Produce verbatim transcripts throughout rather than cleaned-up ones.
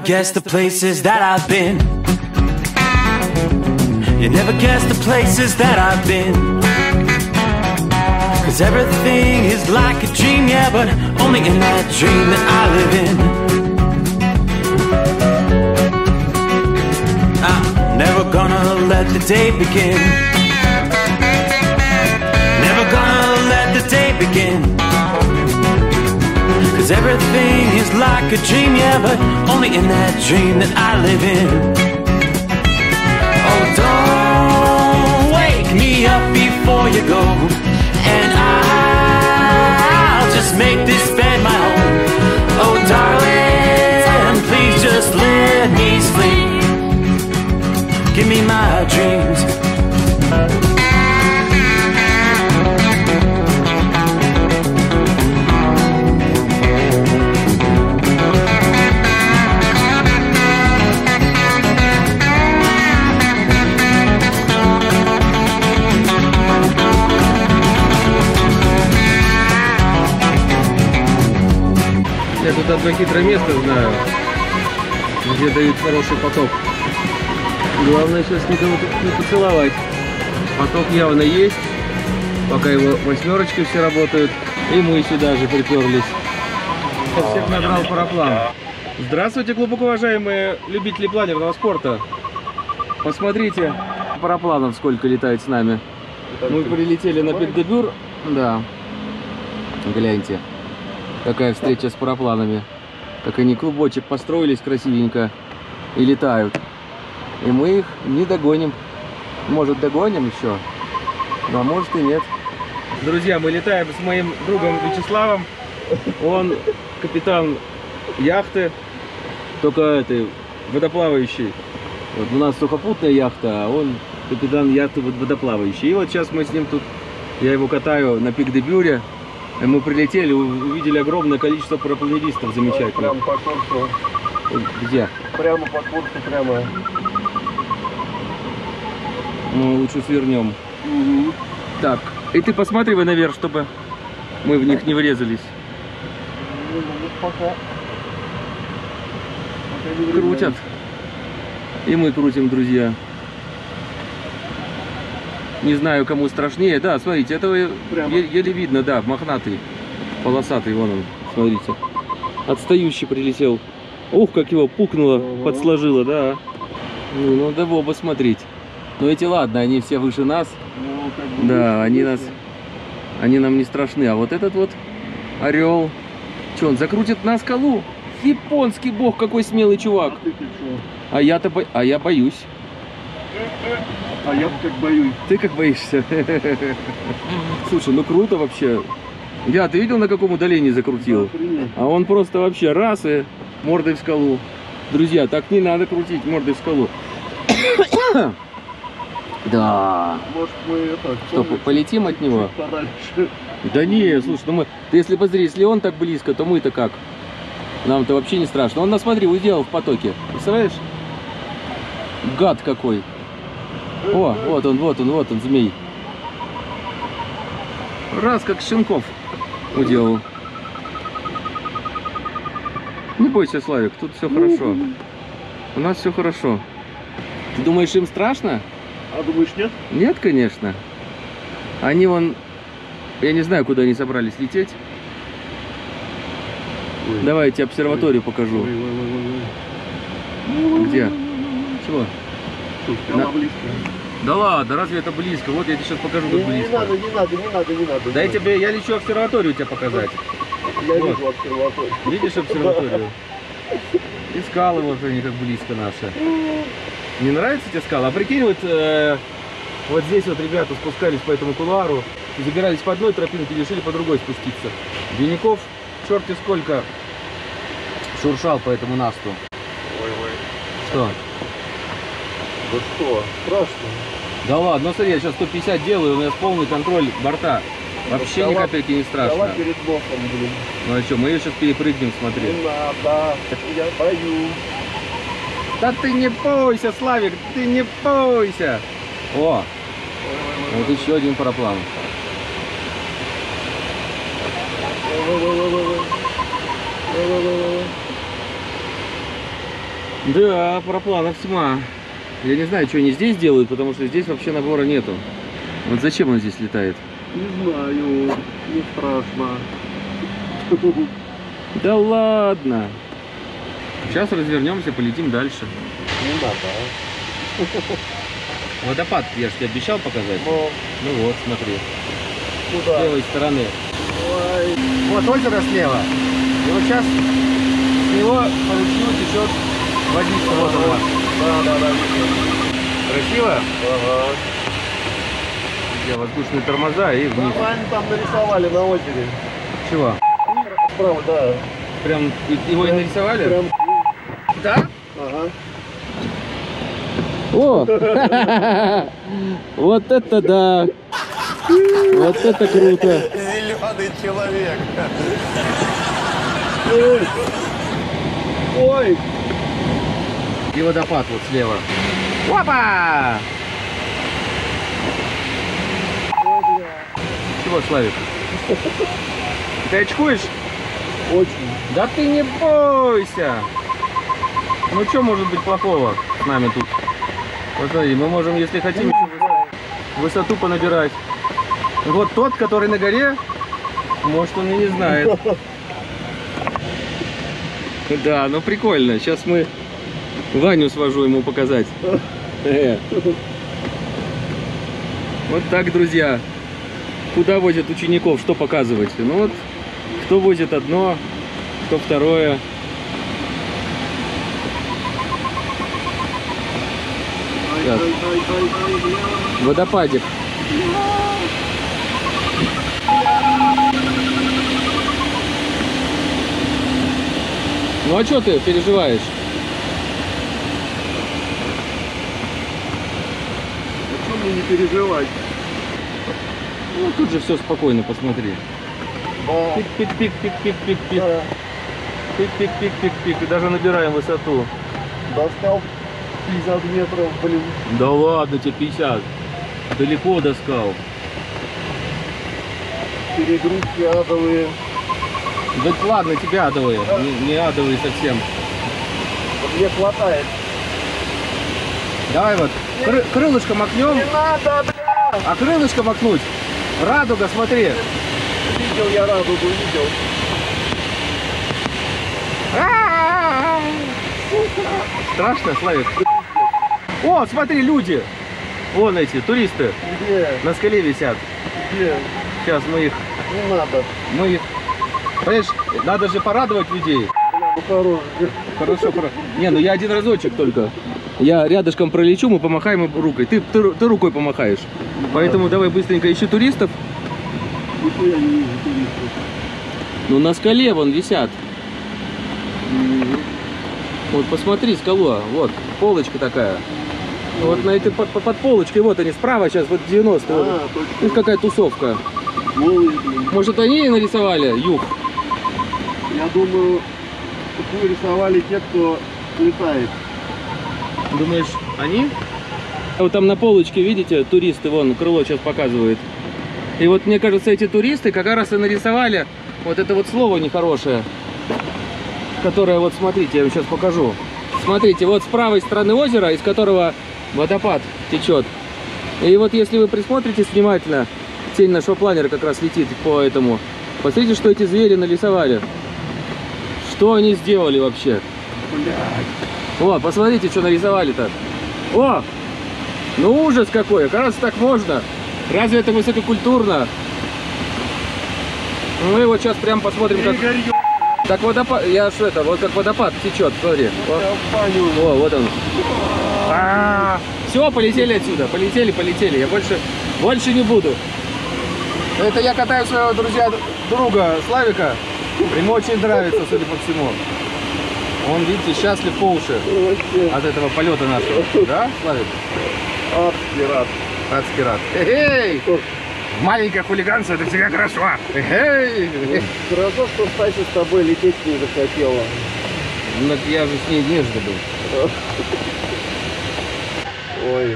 guess the places that I've been. You never guess the places that I've been. Cause everything is like a dream, yeah, but only in that dream that I live in. I'm never gonna let the day begin. Never gonna let the day begin. Cause everything is like a dream, yeah, but only in that dream that I live in. Oh, don't wake me up before you go, and I'll just make this bed my home. Oh, darling, please just let me sleep. Give me my dreams. Я тут одно хитрое место знаю, где дают хороший поток. Главное сейчас никого не поцеловать. Поток явно есть, пока его восьмерочки все работают. И мы сюда же приперлись. Всех набрал параплан. Здравствуйте, глубоко уважаемые любители планерного спорта. Посмотрите, парапланов сколько летает с нами. Мы прилетели на Пик-де-Бюр. Да, гляньте. Какая встреча с парапланами. Как они клубочек построились красивенько и летают. И мы их не догоним. Может, догоним еще, а может и нет. Друзья, мы летаем с моим другом Вячеславом. Он капитан яхты, только этой водоплавающей. Вот у нас сухопутная яхта, а он капитан яхты водоплавающей. И вот сейчас мы с ним тут, я его катаю на Пик-де-Бюре. Мы прилетели, увидели огромное количество парапланеристов замечательных. Прямо по курсу. Где? Прямо по курсу, прямо. Мы лучше свернем. Угу. Так, и ты посматривай наверх, чтобы мы в них не врезались. Ну, пока. Пока Крутят. И мы крутим, друзья. Не знаю, кому страшнее. Да, смотрите, этого еле, еле видно, да, мохнатый, полосатый, вон он, смотрите. Отстающий прилетел. Ух, как его пукнуло, ага. Подсложило, да. Ну, надо в оба смотреть. Но эти, ладно, они все выше нас. Ну, как бы да, они нас, они нам не страшны. А вот этот вот орел, что, он закрутит на скалу? Японский бог, какой смелый чувак. А, а я-то, бо... а я боюсь. А я как боюсь. Ты как боишься? Слушай, ну круто вообще. Я, ты видел, на каком удалении закрутил? А он просто вообще раз и мордой в скалу. Друзья, так не надо крутить мордой в скалу. Да. Может, мы это... Что, полетим от него? Подальше. Да не, слушай, ну мы... Ты если посмотри, если он так близко, то мы-то как? Нам-то вообще не страшно. Он нас, смотри, уделал в потоке. Представляешь? Гад какой. О, вот он, вот он, вот он, змей. Раз, как щенков уделал. Не бойся, Славик, тут все хорошо. У нас все хорошо. Ты думаешь, им страшно? А думаешь, нет? Нет, конечно. Они вон... Я не знаю, куда они собрались лететь. Ой. Давай я тебе обсерваторию ой. покажу. Ой, ой, ой, ой. Где? Чего? На... близко. Да ладно, разве это близко? Вот я тебе сейчас покажу, как не, близко. Не надо, не надо, не надо, не надо. Да я тебе, я лечу обсерваторию тебе показать. Я вот. вижу обсерваторию. Видишь обсерваторию? И скалы вот они как близко наши. Не нравятся тебе скалы? А прикинь, вот, э, вот здесь вот ребята спускались по этому кулуару, забирались по одной тропинке, решили по другой спуститься. Винников черти сколько шуршал по этому насту. Ой-ой. Что? Да что? Страшно. Да ладно, ну смотри, я сейчас сто пятьдесят делаю, у меня полный контроль борта. Вообще ни капельки не страшно. Давай перед боком, блин. Ну а что, мы ее сейчас перепрыгнем, смотри. Не надо, я боюсь. Да ты не бойся, Славик, ты не бойся. О, вот еще один параплан. Да, парапланов тьма. Я не знаю, что они здесь делают, потому что здесь вообще набора нету. Вот зачем он здесь летает? Не знаю, не страшно. Да ладно. Сейчас развернемся, полетим дальше. Не надо, а? Водопад, я же тебе обещал показать. Ну, Ну вот, смотри. С куда? левой стороны. Ой. Вот озеро слева. И вот сейчас с него по ручью течет водичка. Вот она. Да, да, да. Красиво? Ага. Где воздушные тормоза и вниз. Нормально там нарисовали на озере. Чего? Справа, да. Прям его и нарисовали? Прям. Да? Ага. О! Вот это да! Вот это круто! Зеленый человек. Ой. Ой. И водопад вот слева. Опа! Чего, Славик? Ты очкуешь? Очень. Да ты не бойся! Ну что может быть плохого с нами тут? Посмотри, мы можем, если хотим, высоту понабирать. Вот тот, который на горе, может, он и не знает. Да, ну прикольно. Сейчас мы Ваню свожу ему показать. Вот так, друзья. Куда возят учеников, что показывать? Ну вот, кто возит одно, кто второе. Сейчас. Водопадик. Ну а что ты переживаешь? А что мне не переживать? Ну тут же все спокойно, посмотри. Да. Пик-пик-пик-пик-пик-пик-пик. Да. Пик-пик-пик-пик-пик. И даже набираем высоту. Достал пятьдесят метров, блин. Да ладно тебе пятьдесят. Далеко до скал. Перегрузки адовые. Да ладно, тебе адовые. Не, не адовые совсем. Мне хватает. Давай вот кры крылышко макнем. Не надо, бля! А крылышко макнуть. Радуга, смотри. Видел я радугу, видел. Страшно, Славик? О, смотри, люди. Вон эти, туристы. Где? На скале висят. Где? Сейчас мы их... Не надо. Мы их... Понимаешь, надо же порадовать людей. Бля, ну хорош. Хорошо, хорошо. Не, ну я один разочек только. Я рядышком пролечу, мы помахаем им рукой. Ты, ты, ты рукой помахаешь. Поэтому давай быстренько ищи туристов. Нихуя не вижу туристов. Ну на скале вон висят. Вот посмотри скалу. Вот, полочка такая. Вот на этой под, под полочкой, вот они справа сейчас, вот девяностые. А, Вот. точно. Тут какая тусовка. Голые, блин. Может они и нарисовали юг? Я думаю, такую рисовали те, кто летает. Думаешь, они? Вот там на полочке, видите, туристы, вон, крыло сейчас показывает. И вот мне кажется, эти туристы как раз и нарисовали вот это вот слово нехорошее, которое, вот смотрите, я вам сейчас покажу. Смотрите, вот с правой стороны озера, из которого водопад течет. И вот если вы присмотритесь внимательно, тень нашего планера как раз летит по этому. Посмотрите, что эти звери нарисовали. Что они сделали вообще? О, посмотрите, что нарисовали-то. О! Ну ужас какой! Оказывается, так можно. Разве это высококультурно? Мы вот сейчас прям посмотрим, как... Так водопад... Я что это? Вот как водопад течет, смотри. О, о, вот он. Все, полетели отсюда. Полетели, полетели. Я больше, больше не буду. Это я катаю своего, друзья, друга Славика. Ему очень нравится, судя по всему. Он, видите, счастлив по уши от этого полета нашего. Да, Славик? Адский рад. Адский рад. Эй! Маленькое хулиганство, это всегда хорошо. Эй! Хорошо, что Стася с тобой лететь не захотела. Ну, я же с ней нежно был. Ой.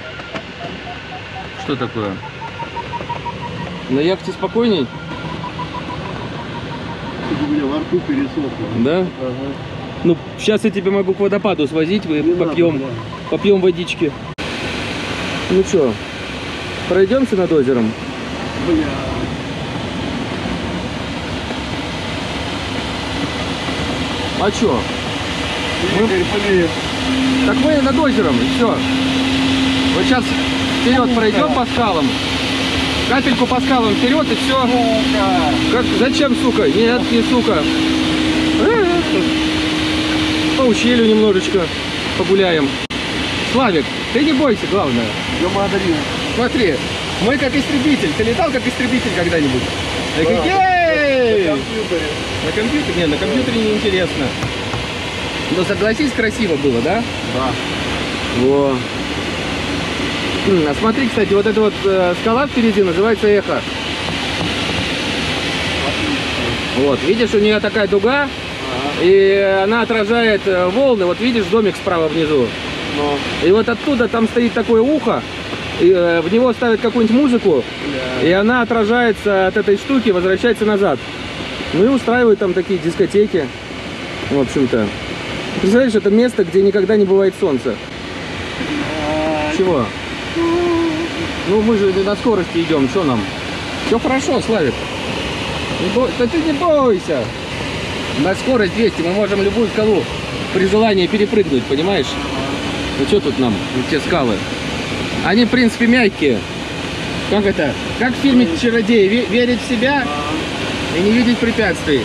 Что такое? На яхте спокойней? У меня во рту пересохло. Да? Ага. Ну, сейчас я тебя могу к водопаду свозить, вы Не попьем, надо, попьем водички. Ну что, пройдемся над озером? Бля. А что? Мы блин. Так мы над озером, и все. Вот сейчас вперед пройдем по скалам. Капельку по скалам вперед, и все. Как, зачем, сука? Нет, не сука. По ущелью немножечко погуляем. Славик, ты не бойся, главное. Я модарил. Смотри, мы как истребитель. Ты летал как истребитель когда-нибудь? Да. Эй! На компьютере. На компьютере? Нет, на компьютере неинтересно. Но согласись, красиво было, да? Да. Во. М, А смотри, кстати, вот эта вот э, скала впереди называется Эхо. Вот, видишь, у нее такая дуга, и она отражает э, волны. Вот видишь домик справа внизу. Но. И вот оттуда там стоит такое ухо, и э, в него ставят какую-нибудь музыку, Бля. и она отражается от этой штуки, возвращается назад. Ну и устраивают там такие дискотеки, в общем-то. Представляешь, это место, где никогда не бывает солнца. Чего? Ну мы же на скорости идем, что нам? Все хорошо, Славик. Не бой... Да ты не бойся. На скорость двести мы можем любую скалу при желании перепрыгнуть, понимаешь? Ну что тут нам, те скалы? Они, в принципе, мягкие. Как это? Как в фильме «Чародей», ве- верить в себя и не видеть препятствий.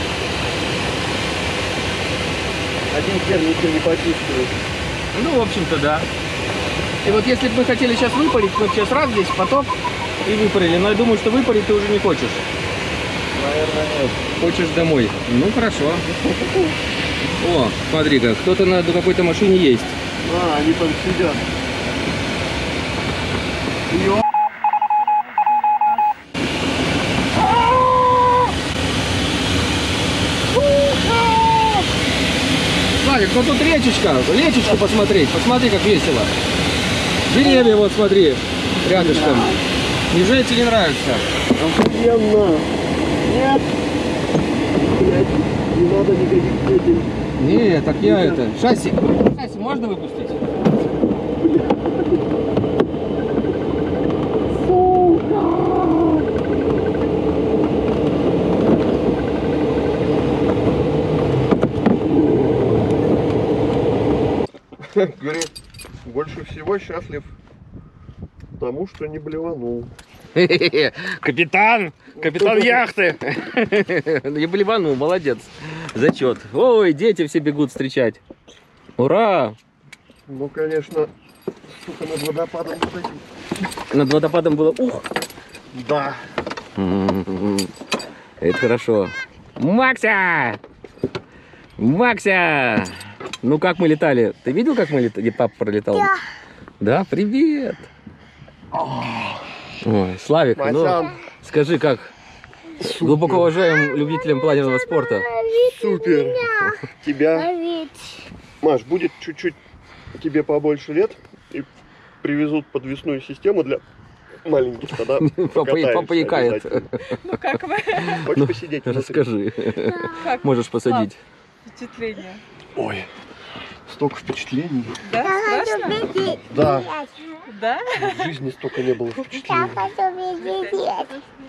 Один хер ничего не почувствует. Ну, в общем-то, да. И вот если бы мы хотели сейчас выпарить, вот сейчас раз здесь поток и выпарили. Но я думаю, что выпарить ты уже не хочешь. Наверное, нет. Хочешь домой. Ну, хорошо. О, смотри-ка, кто-то на какой-то машине есть. А, они там сидят. Ё... Славик, ну тут речечка. Речечку посмотреть. Посмотри, как весело. Деревья вот смотри, рядышком. Неужели тебе не нравится? Охуенно. Нет. Блядь, не надо никаких этих. Не, так я это... Шасси. Шасси можно выпустить? Говорит, больше всего счастлив тому, что не блеванул. Капитан! Капитан яхты! Не блеванул, молодец. Зачет. Ой, дети все бегут встречать. Ура! Ну, конечно, сука, над водопадом вот этим. Над водопадом было ух. Да. Это хорошо. Макся! Макся! Ну как мы летали? Ты видел, как мы летали? Папа пролетал? Да. Да, привет! Ой, Славик, ну Мачан. скажи, как глубоко уважаемым любителям планерного спорта? Супер. Тебя, Маш, будет чуть-чуть тебе побольше лет и привезут подвесную систему для маленьких, тогда покатаешься Папа якает. обязательно. Ну как вы? Хочешь Ну, посидеть? Расскажи. Как Можешь посадить. впечатление? Ой, столько впечатлений. Да? Страшно? Да, Да? в жизни столько не было впечатлений.